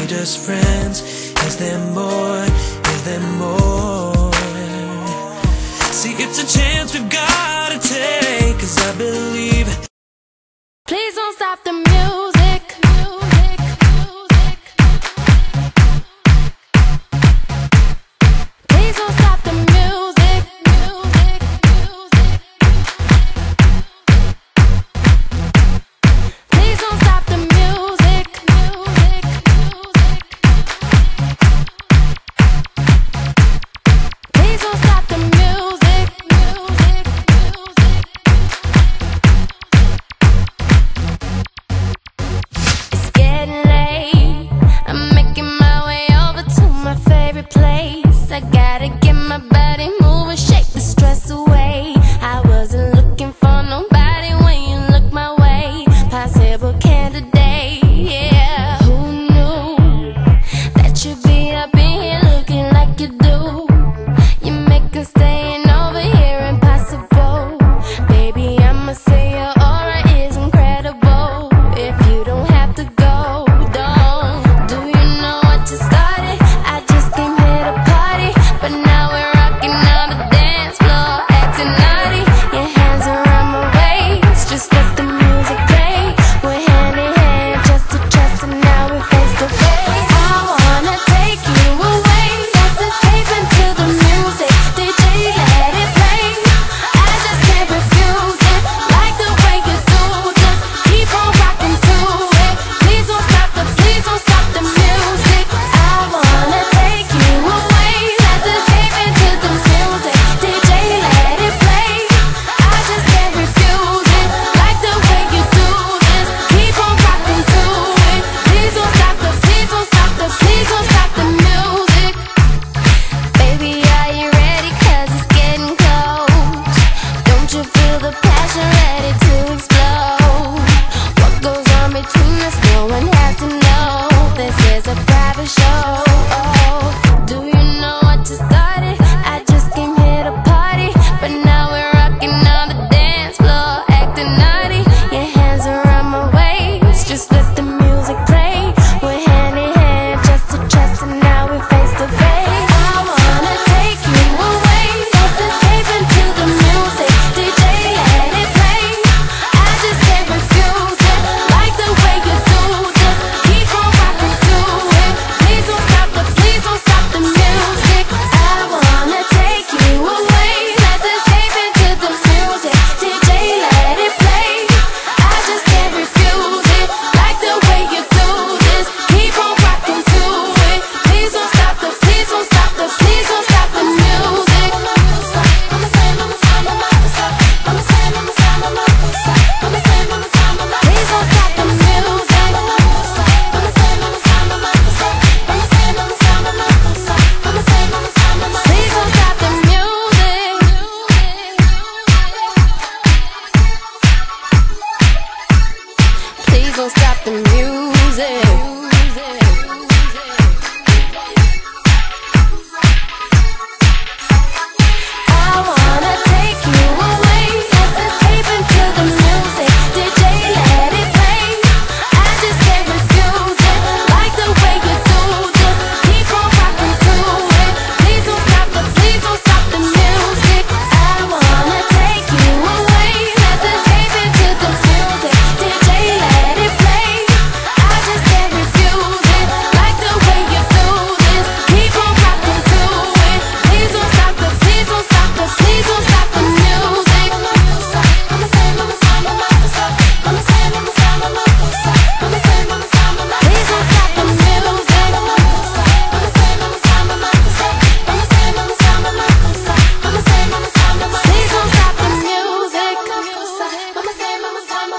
we just friends? Is there more? Is there more? See, it's a chance we've gotta take, 'cause I believe. Please don't stop the music. Please don't stop the music. Please don't stop the music. Please don't stop the music. It's getting late. I'm making my way over to my favorite place. I gotta get my body moving, shake the stress away. I wasn't looking for nobody when you look my way. Possible candidate, yeah. Who knew that you'd be up in here looking like you do? You make us staying over here impossible. Baby, I'ma say your aura is incredible. If you don't have to go, don't. Do you know what you started? I just came here to party, but now we're rocking on the dance floor, acting naughty. Your hands around my waist, just let the music play. We're hand in hand, just to trust, and now we're face to face. I wanna take you away, let's escape into the music. DJ, let it play. I just can't refuse it, like the way you do. Just keep on rocking to it. Please don't stop the music. I wanna take you away, let's escape into the music. DJ, let it play. I just can't refuse it, like the way you do this. Keep on rocking to it. Please don't stop the music. Baby, are you ready? 'Cause it's getting close. Don't you feel the passion ready to explode? What goes on between us, no one has to know. This is a private show. Do you know what you started? I just came here to party, but now we're rocking on the dance floor, acting naughty. Your hands around my waist, just let the music play. We're hand in hand, just to trust, and now we're face to face. I wanna take you away, let's escape into the music. DJ, let it play. I just can't refuse it, like the way you do. Just keep on rocking to it. Please don't stop the music. I wanna take you away, let's escape into the music. DJ, let it play. I just can't refuse it, like the way you do this. Keep on rocking to it. Please don't stop the music. Please don't stop the music. Please don't stop the music. I wanna take you away, let's escape into the music. DJ, let it play. I just can't refuse it, like the way you do. Just keep on rocking to it. Please don't stop the music. I wanna take you away, let's escape into the music. DJ, let it play. I just can't refuse it, like the way you do this. Keep on rocking to it. Please don't stop the music. Please don't stop the music.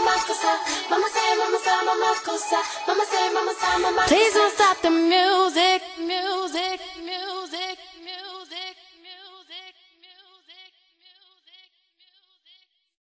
Please don't stop the music.